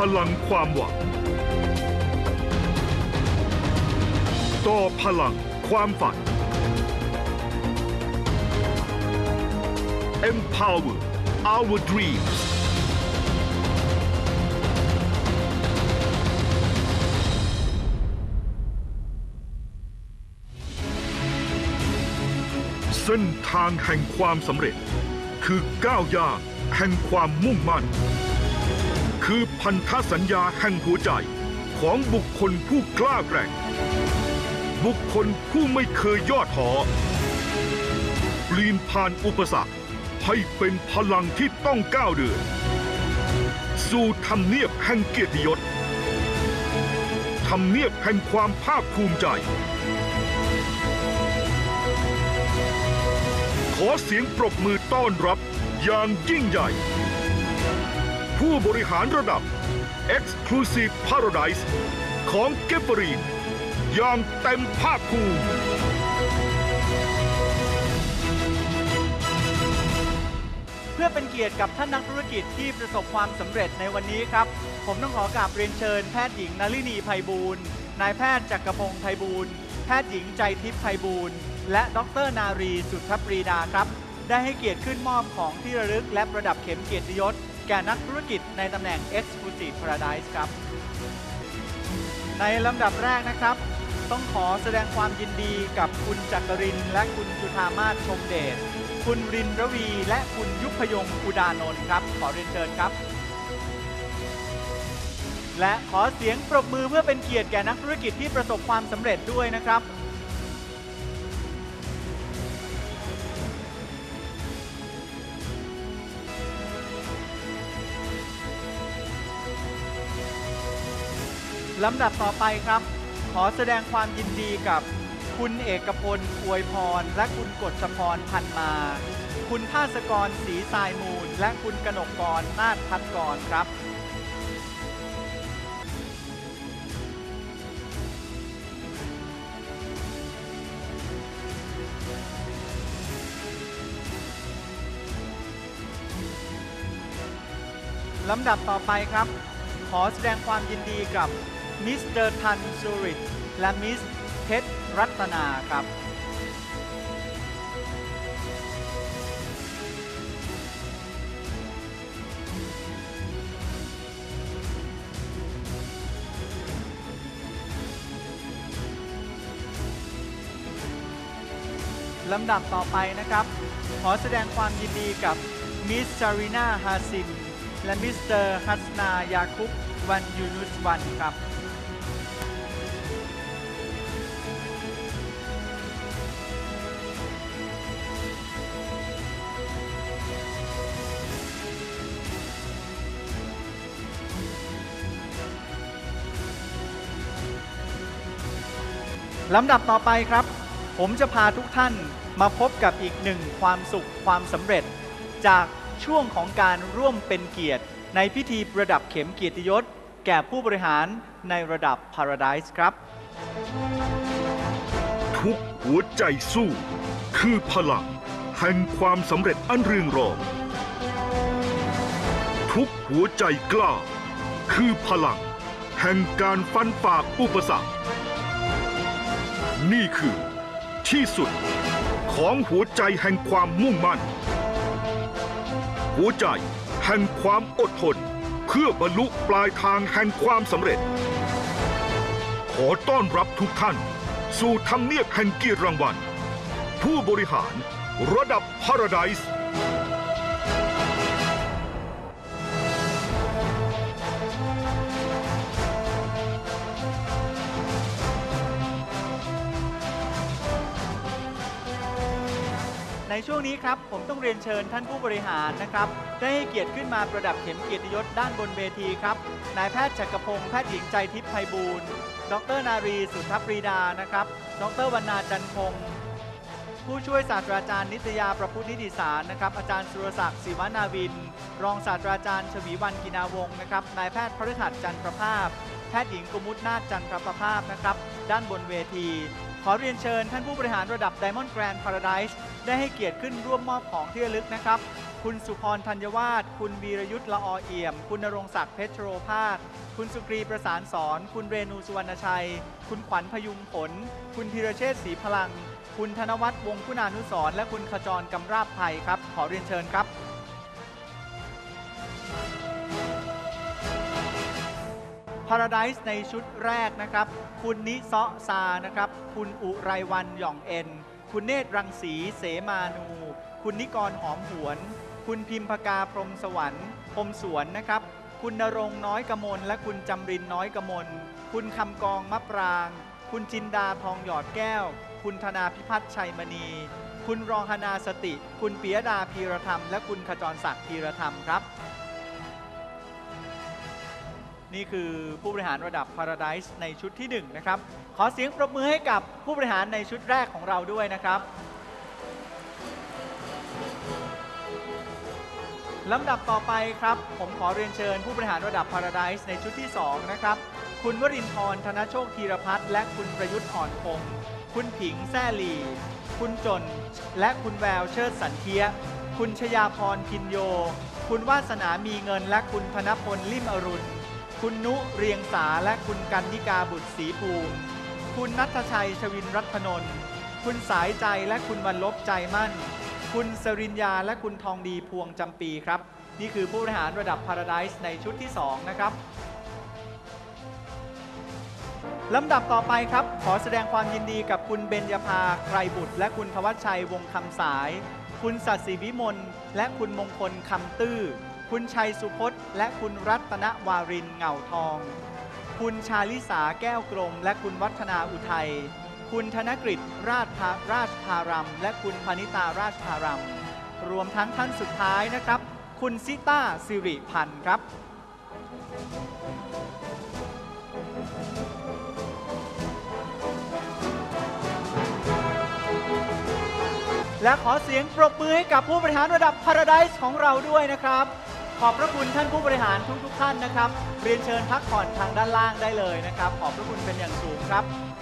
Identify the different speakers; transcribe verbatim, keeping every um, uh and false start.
Speaker 1: ลังความหวังต่อพลังความฝัน Empower our dreamsเส้นทางแห่งความสำเร็จคือก้าวย่างแห่งความมุ่งมั่นคือพันธสัญญาแห่งหัวใจของบุคคลผู้กล้าแกร่งบุคคลผู้ไม่เคยย่อท้อเปลี่ยนผ่านอุปสรรคให้เป็นพลังที่ต้องก้าวเดินสู่ทำเนียบแห่งเกียรติยศทำเนียบแห่งความภาคภูมิใจขอเสียงปรบมือต้อนรับอย่างยิ่งใหญ่ผู้บริหารระดับ Exclusive Paradise ของเกฟเฟอรีนอย่างเต็มภาคภูมิ
Speaker 2: เพื่อเป็นเกียรติกับท่านนักธุรกิจที่ประสบความสำเร็จในวันนี้ครับผมต้องขอกราบเรียนเชิญแพทย์หญิงนลินีไพบูลย์นายแพทย์จักรพงศ์ไพบูลย์แพทย์หญิงใจทิพย์ไพบูลย์และดร.นารีสุทธปรีดาครับได้ให้เกียรติขึ้นมอบของที่ระลึกและประดับเข็มเกียรติยศแก่นักธุรกิจในตำแหน่ง Exclusive Paradise ครับในลำดับแรกนะครับต้องขอแสดงความยินดีกับคุณจักรินทร์และคุณจุฑามาศชมเดชคุณรินระวีและคุณยุพยงค์อุดานนท์ครับขอเรียนเชิญครับและขอเสียงปรบมือเพื่อเป็นเกียรติแก่นักธุรกิจที่ประสบความสำเร็จด้วยนะครับลำดับต่อไปครับขอแสดงความยินดีกับคุณเอกพลอวยพรและคุณกฤษพรพันมาคุณภาสกรศรีทรายมูลและคุณกนกกรนาถพัฒกรครับลำดับต่อไปครับขอแสดงความยินดีกับมิสเตอร์ทันซูริตและมิสเพชรรัตนาครับลำดับต่อไปนะครับขอแสดงความยินดีกับมิสซารีนาฮาซิมและมิสเตอร์ฮัสนายาคุบวันยูนุสวันครับลำดับต่อไปครับผมจะพาทุกท่านมาพบกับอีกหนึ่งความสุขความสำเร็จจากช่วงของการร่วมเป็นเกียรติในพิธีประดับเข็มเกียรติยศแก่ผู้บริหารในระดับ Paradise ครับ
Speaker 1: ทุกหัวใจสู้คือพลังแห่งความสำเร็จอันเรืองรองทุกหัวใจกล้าคือพลังแห่งการฟันฝ่าอุปสรรคนี่คือที่สุดของหัวใจแห่งความมุ่งมั่นหัวใจแห่งความอดทนเพื่อบรรลุปลายทางแห่งความสำเร็จขอต้อนรับทุกท่านสู่ทำเนียบแห่งเกียรติรางวัลผู้บริหารระดับ Paradise
Speaker 2: ในช่วงนี้ครับผมต้องเรียนเชิญท่านผู้บริหารนะครับได้ให้เกียรติขึ้นมาประดับเข็มเกียรติยศด้านบนเวทีครับนายแพทย์จักรพงศ์แพทย์หญิงใจทิพย์ไพบูลย์ดร.นารีสุทธปรีดานะครับดร.วรรณาจันคงผู้ช่วยศาสตราจารย์นิตยาประพุทธนิติสารนะครับอาจารย์สุรศักดิ์ศิวนาวินรองศาสตราจารย์ชวีวรรณกินาวงศ์นะครับนายแพทย์พฤหัสจันทร์ประภาพแพทย์หญิงกมุษนาถจันทร์ประภาพนะครับด้านบนเวทีขอเรียนเชิญท่านผู้บริหารระดับ Diamond Grand Paradise ได้ให้เกียรติขึ้นร่วมมอบของที่ระลึกนะครับคุณสุพรธัญวาฒคุณวีรยุทธ์ละอเอี่ยมคุณณรงค์ศักดิ์เพชรโรภาสคุณสุกรีประสานสอนคุณเรนูสุวรรณชัยคุณขวัญพยุงผลคุณธีรเชษฐ์ศรีพลังคุณธนวัฒน์วงศ์คุณานุสรณ์และคุณขจรกำราบไทยครับขอเรียนเชิญครับParadise ในชุดแรกนะครับคุณนิเซาะซานะครับคุณอุไรวันหย่องเอ็นคุณเนตรรังสีเสมานูคุณนิกรหอมหวนคุณพิมพกาพรหมสวรรค์พรหมสวนนะครับคุณณรงค์น้อยกมลและคุณจำรินน้อยกมลคุณคำกองมะปรางคุณจินดาทองหยอดแก้วคุณธนาพิพัฒน์ชัยมณีคุณรองหนาสติคุณปิยดาพีรธรรมและคุณขจรศักดิ์พีรธรรมครับนี่คือผู้บริหารระดับ Paradise ในชุดที่หนึ่งนะครับขอเสียงปรบมือให้กับผู้บริหารในชุดแรกของเราด้วยนะครับลำดับต่อไปครับผมขอเรียนเชิญผู้บริหารระดับ Paradise ในชุดที่สองนะครับคุณวรินทร์ธนโชคธีรพัฒน์และคุณประยุทธ์อ่อนคงคุณผิงแซ่หลี่คุณจนและคุณแววเชิดสันเทียคุณชยาพรพินโยคุณวาสนามีเงินและคุณธนพลลิ่มอรุณคุณนุเรียงสาและคุณกันนิกาบุตรศรีภูมิคุณณัฐชัยชวินรัตนนท์คุณสายใจและคุณวรรลบใจมั่นคุณสริญญาและคุณทองดีพวงจำปีครับนี่คือผู้บริหารระดับ Paradise ในชุดที่สองนะครับลำดับต่อไปครับขอแสดงความยินดีกับคุณเบญญภาไกรบุตรและคุณทวัชชัยวงคำสายคุณสัตย์ศรีวิมลและคุณมงคลคำตื้อคุณชัยสุพจน์และคุณรัตนวารินเหง่าทองคุณชาลิสาแก้วกรมและคุณวัฒนาอุทัยคุณธนกฤษราชราชพารัมและคุณพนิตาราชพารัมรวมทั้งท่านสุดท้ายนะครับคุณซิต้าสิริพันธ์ครับและขอเสียงปรบมือให้กับผู้บริหารระดับ Paradise ของเราด้วยนะครับขอบพระคุณท่านผู้บริหารทุกๆท่านนะครับเรียนเชิญพักผ่อนทางด้านล่างได้เลยนะครับขอบพระคุณเป็นอย่างสูงครับ